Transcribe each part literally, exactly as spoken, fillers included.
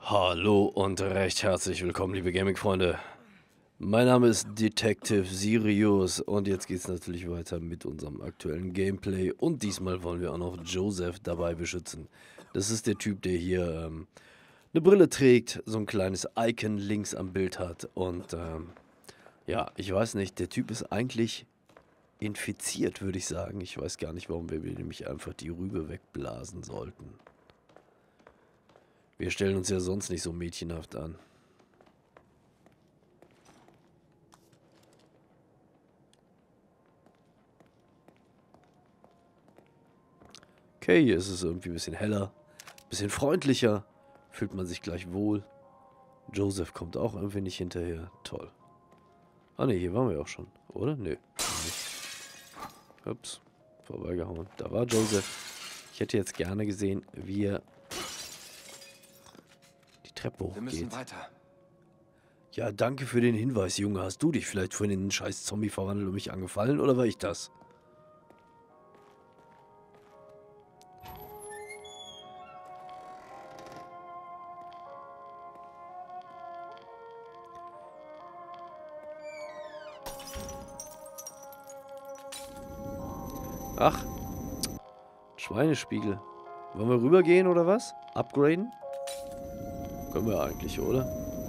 Hallo und recht herzlich willkommen, liebe Gaming-Freunde. Mein Name ist Detective Sirius und jetzt geht es natürlich weiter mit unserem aktuellen Gameplay. Und diesmal wollen wir auch noch Joseph dabei beschützen. Das ist der Typ, der hier ähm, eine Brille trägt, so ein kleines Icon links am Bild hat. Und ähm, ja, ich weiß nicht, der Typ ist eigentlich infiziert, würde ich sagen. Ich weiß gar nicht, warum wir nämlich einfach die Rübe wegblasen sollten. Wir stellen uns ja sonst nicht so mädchenhaft an. Okay, hier ist es irgendwie ein bisschen heller, ein bisschen freundlicher, fühlt man sich gleich wohl. Joseph kommt auch irgendwie nicht hinterher. Toll. Ah ne, hier waren wir auch schon, oder? Nö, nicht. Ups, vorbeigehauen. Da war Joseph. Ich hätte jetzt gerne gesehen, wie er die Treppe Wir müssen hochgeht. weiter. Ja, danke für den Hinweis, Junge. Hast du dich vielleicht vorhin in einen scheiß Zombie verwandelt und mich angefallen, oder war ich das? Ach, Schweinespiegel. Wollen wir rübergehen oder was? Upgraden? Können wir eigentlich, oder?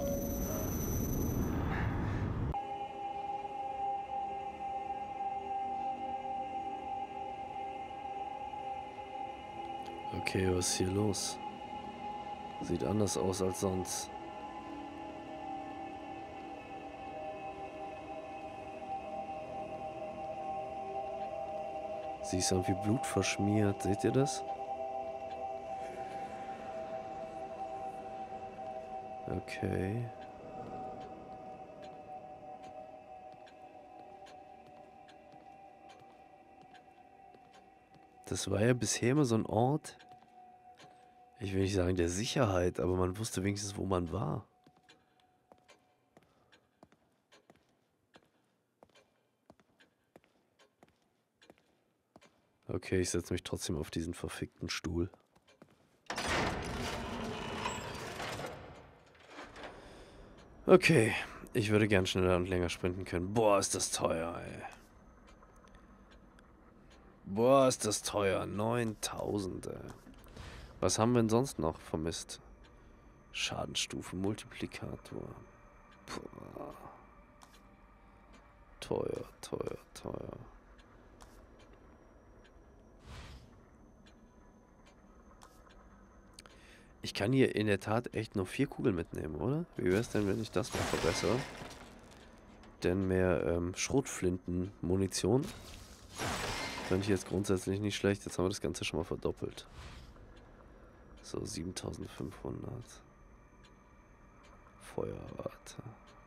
Okay, was ist hier los? Sieht anders aus als sonst. Sie ist irgendwie blutverschmiert. Seht ihr das? Okay. Das war ja bisher immer so ein Ort, ich will nicht sagen der Sicherheit, aber man wusste wenigstens, wo man war. Okay, ich setze mich trotzdem auf diesen verfickten Stuhl. Okay, ich würde gern schneller und länger sprinten können. Boah, ist das teuer, ey. Boah, ist das teuer. neuntausend, ey. Was haben wir denn sonst noch vermisst? Schadenstufen, Multiplikator. Puh. Teuer, teuer, teuer. Ich kann hier in der Tat echt nur vier Kugeln mitnehmen, oder? Wie wäre es denn, wenn ich das mal verbessere? Denn mehr ähm, Schrotflinten-Munition fände ich jetzt grundsätzlich nicht schlecht. Jetzt haben wir das Ganze schon mal verdoppelt. So, siebentausendfünfhundert. Feuerrate.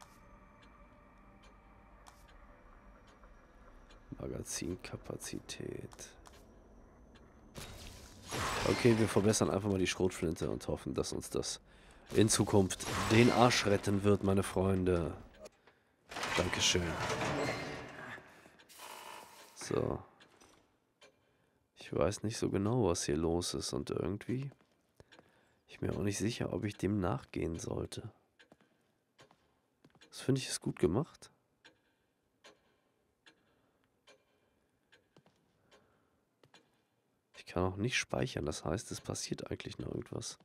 Magazinkapazität. Okay, wir verbessern einfach mal die Schrotflinte und hoffen, dass uns das in Zukunft den Arsch retten wird, meine Freunde. Dankeschön. So. Ich weiß nicht so genau, was hier los ist und irgendwie ich bin mir auch nicht sicher, ob ich dem nachgehen sollte. Das finde ich ist gut gemacht. Ich kann auch nicht speichern, das heißt, es passiert eigentlich noch irgendwas.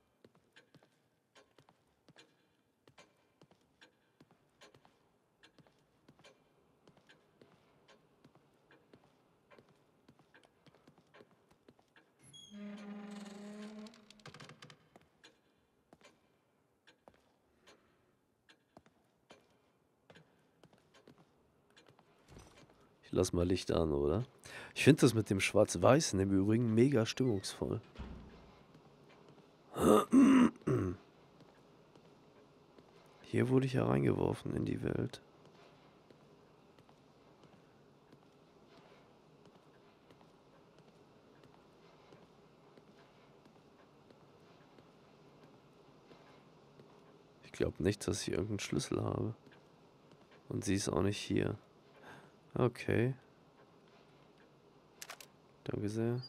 Ich lass mal Licht an, oder? Ich finde das mit dem Schwarz-Weißen im Übrigen mega stimmungsvoll. Hier wurde ich ja reingeworfen in die Welt. Ich glaube nicht, dass ich irgendeinen Schlüssel habe. Und sie ist auch nicht hier. Okay. Danke sehr.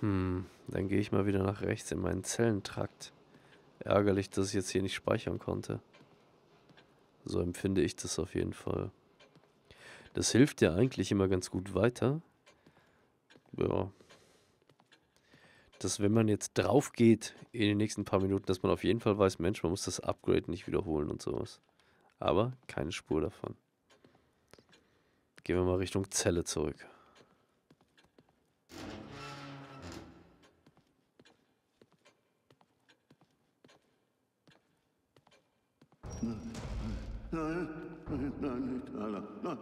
Hm, dann gehe ich mal wieder nach rechts in meinen Zellentrakt. Ärgerlich, dass ich jetzt hier nicht speichern konnte. So empfinde ich das auf jeden Fall. Das hilft ja eigentlich immer ganz gut weiter. Ja. Dass wenn man jetzt drauf geht in den nächsten paar Minuten, dass man auf jeden Fall weiß, Mensch, man muss das Upgrade nicht wiederholen und sowas. Aber keine Spur davon. Gehen wir mal Richtung Zelle zurück. Nein, nein, nein, nicht alle. Nein.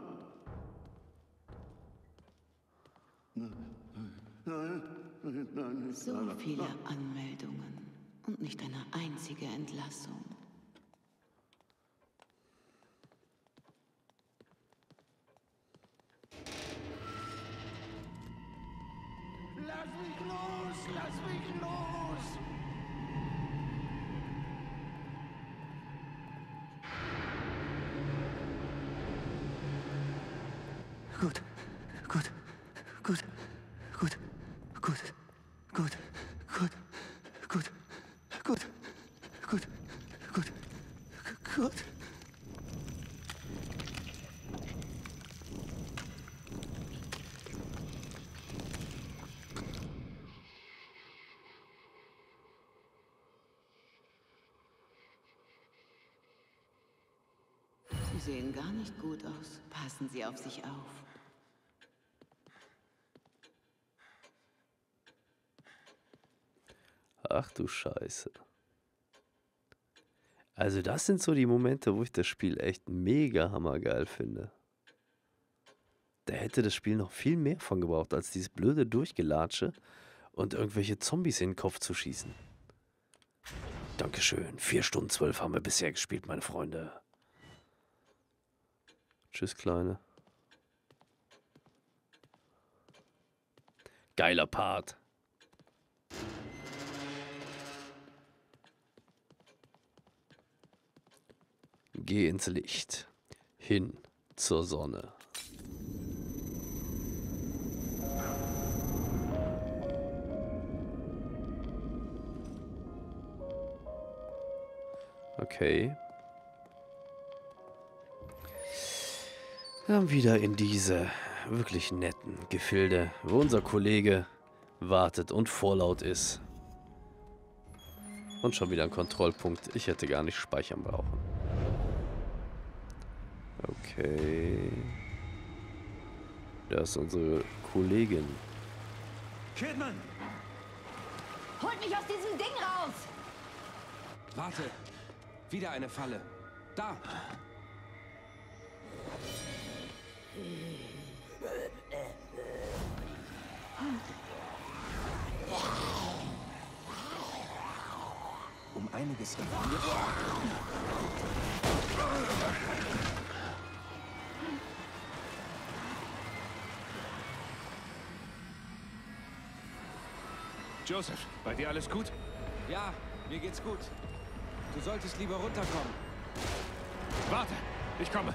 Nein, nein, nein, nein, nicht So alle. viele Anmeldungen und nicht eine einzige Entlassung. Lass mich los! Lass mich los! Gut, gut, gut, gut, gut, gut, gut, gut, gut, gut, gut, gut. Sie sehen gar nicht gut aus. Passen Sie auf sich auf. Ach du Scheiße. Also das sind so die Momente, wo ich das Spiel echt mega hammergeil finde. Da hätte das Spiel noch viel mehr von gebraucht, als dieses blöde Durchgelatsche und irgendwelche Zombies in den Kopf zu schießen. Dankeschön. vier Stunden zwölf haben wir bisher gespielt, meine Freunde. Tschüss, Kleine. Geiler Part. Geh ins Licht. Hin zur Sonne. Okay. Dann wieder in diese wirklich netten Gefilde, wo unser Kollege wartet und vorlaut ist. Und schon wieder ein Kontrollpunkt. Ich hätte gar nicht speichern brauchen. Okay. Da ist unsere Kollegin. Kidman! Holt mich aus diesem Ding raus! Warte! Wieder eine Falle. Da! Um einiges informiert. Joseph, bei dir alles gut? Ja, mir geht's gut. Du solltest lieber runterkommen. Warte, ich komme.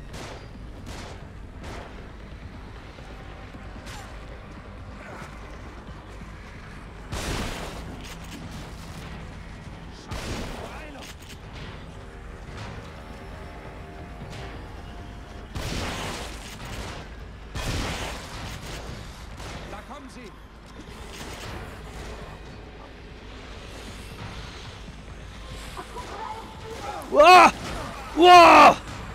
Da kommen sie! Wow! Wow!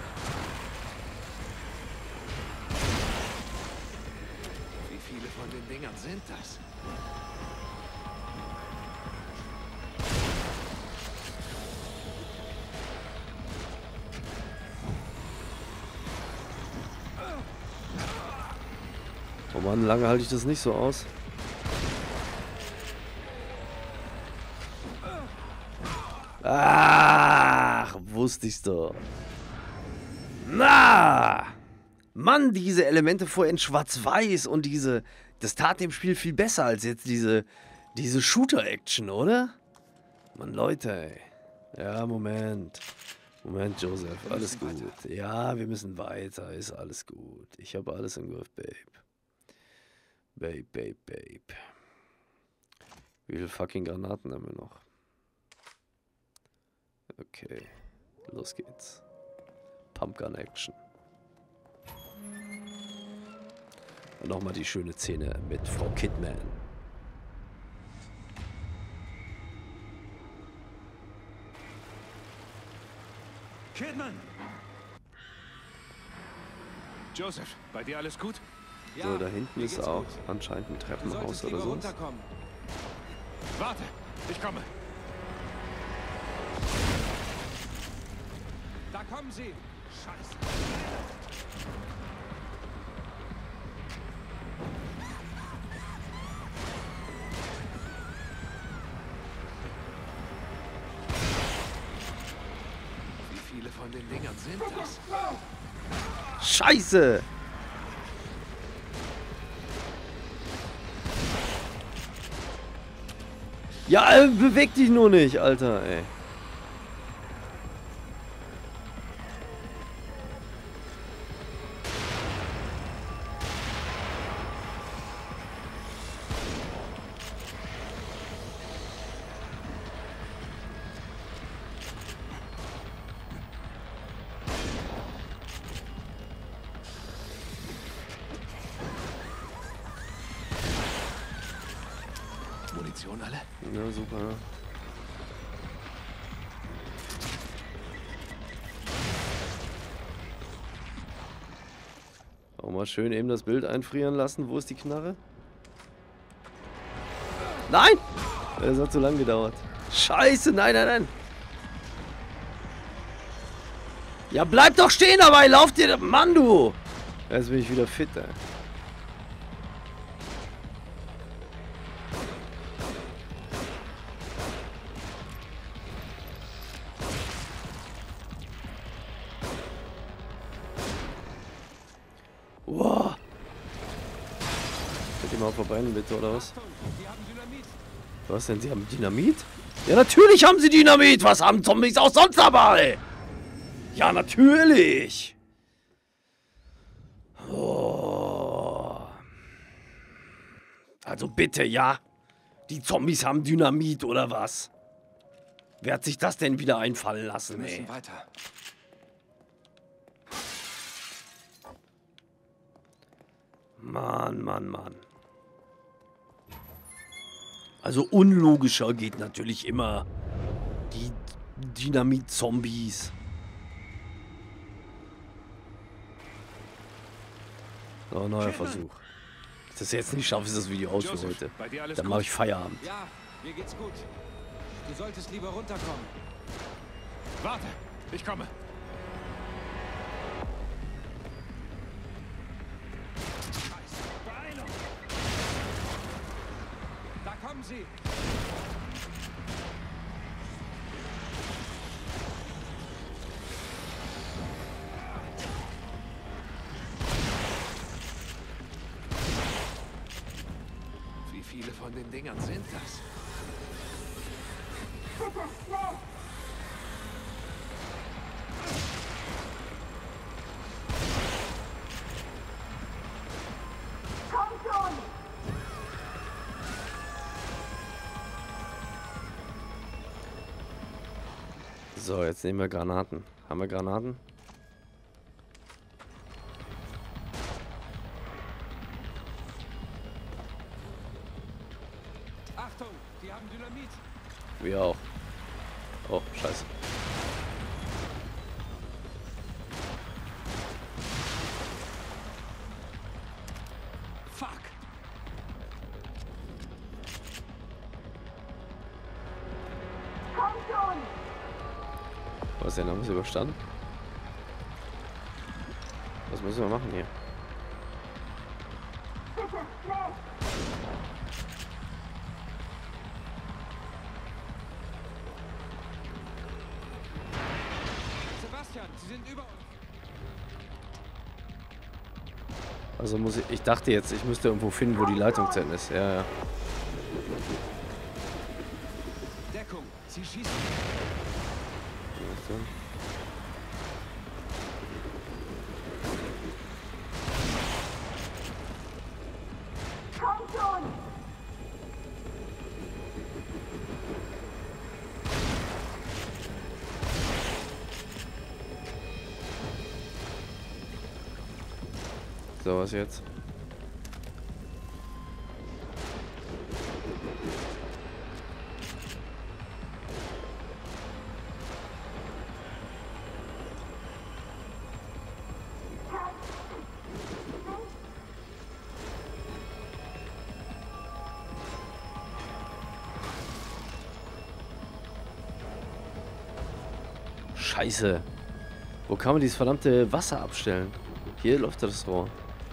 Wie viele von den Dingern sind das? Oh Mann, lange halte ich das nicht so aus. Ach, wusste ich's doch. Na! Mann, diese Elemente vorher in Schwarz-Weiß und diese... Das tat dem Spiel viel besser als jetzt diese... Diese Shooter-Action, oder? Mann, Leute, ey. Ja, Moment. Moment, Joseph, alles gut. Ja, wir müssen weiter, ist alles gut. Ich habe alles im Griff, Babe. Babe, Babe, Babe. Wie viele fucking Granaten haben wir noch? Okay, los geht's. Pumpgun Action. Und nochmal die schöne Szene mit Frau Kidman. Kidman! Joseph, bei dir alles gut? So, da hinten mir ist geht's auch gut. anscheinend ein Du Treppenhaus solltest oder lieber so. runterkommen. Warte, ich komme. Da kommen sie. Scheiße. Wie viele von den Dingern sind das? Scheiße! Ja, äh, beweg dich nur nicht, Alter, ey. Munition alle? Ja, super. Auch mal schön eben das Bild einfrieren lassen. Wo ist die Knarre? Nein! Das hat zu lang gedauert. Scheiße, nein, nein, nein. Ja, bleib doch stehen dabei. Lauf dir, Mann, du. Jetzt bin ich wieder fit, ey. Wow. Könnt ihr mal verbrennen, bitte, oder was? Die haben Dynamit. Was denn? Sie haben Dynamit? Ja, natürlich haben sie Dynamit! Was haben Zombies auch sonst dabei? Ja, natürlich! Oh. Also bitte, ja? Die Zombies haben Dynamit, oder was? Wer hat sich das denn wieder einfallen Wir lassen, ey? müssen weiter. Mann, Mann, Mann. Also unlogischer geht natürlich immer die Dynamit-Zombies. So, neuer Versuch. Wenn ich das jetzt nicht schaffe, ist das Video aus für Joseph, heute. bei dir alles Dann gut? mache ich Feierabend. Ja, mir geht's gut. Du solltest lieber runterkommen. Warte, ich komme. Scheiße, Beeilung! Da kommen sie! Wie viele von den Dingern sind das? So, jetzt nehmen wir Granaten. Haben wir Granaten? Achtung, die haben Dynamit. Wir auch. Oh, scheiße. Fuck! Was denn? Haben wir es überstanden? Was müssen wir machen hier? Sebastian, sie sind über uns. Also muss ich. Ich dachte jetzt, ich müsste irgendwo finden, wo die Leitung zu Ende ist. Ja, ja. Deckung, sie schießen. Achtung. So, was jetzt? Scheiße. Wo kann man dieses verdammte Wasser abstellen? Hier läuft das Rohr.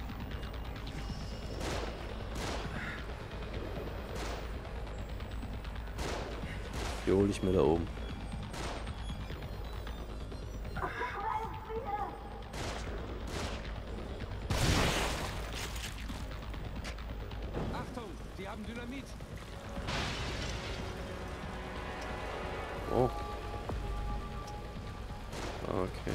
Hier hole ich mir da oben. Achtung, die haben Dynamit. Oh. Okay.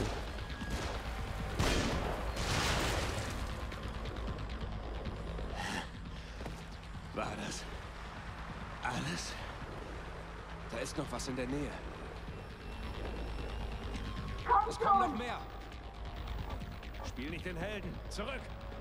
War das alles? Da ist noch was in der Nähe. Es kommen noch mehr. Spiel nicht den Helden. Zurück!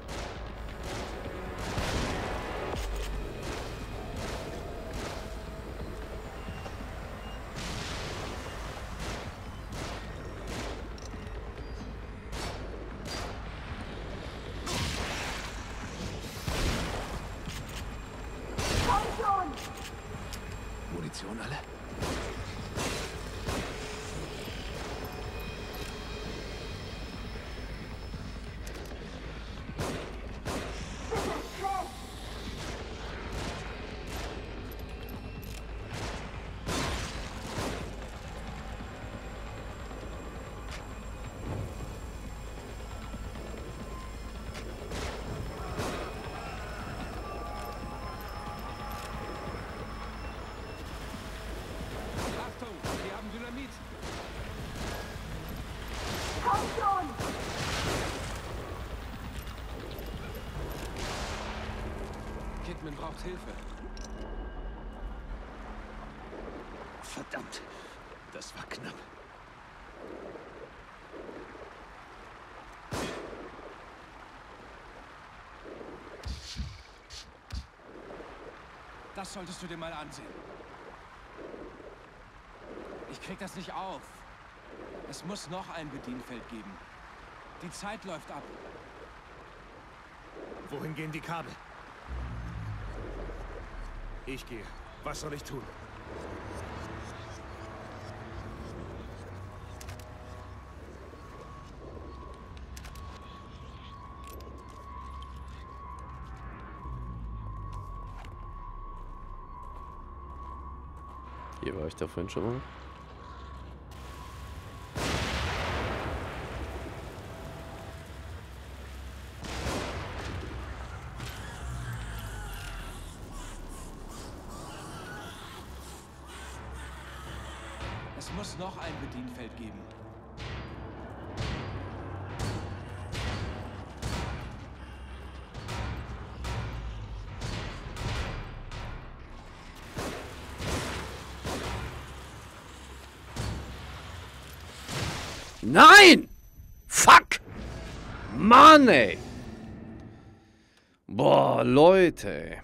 Munition alle? Achtung, die haben Dynamit. Komm schon! Kidman braucht Hilfe. Verdammt, das war knapp. Das solltest du dir mal ansehen. Ich krieg das nicht auf. Es muss noch ein Bedienfeld geben. Die Zeit läuft ab. Wohin gehen die Kabel? Ich gehe. Was soll ich tun? Hier war ich da vorhin schon mal. Es muss noch ein Bedienfeld geben. Nein! Fuck! Mann, ey! Boah, Leute.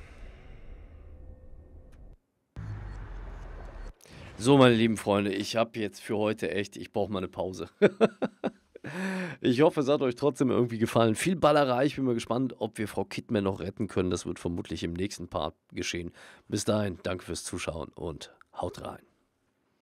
So, meine lieben Freunde, ich habe jetzt für heute echt, ich brauche mal eine Pause. Ich hoffe, es hat euch trotzdem irgendwie gefallen. Viel Ballerei, ich bin mal gespannt, ob wir Frau Kidman noch retten können. Das wird vermutlich im nächsten Part geschehen. Bis dahin, danke fürs Zuschauen und haut rein.